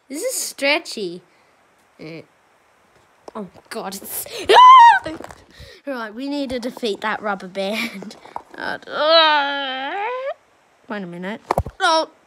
This is stretchy. Oh God! It's... Right, we need to defeat that rubber band. Wait a minute. Oh.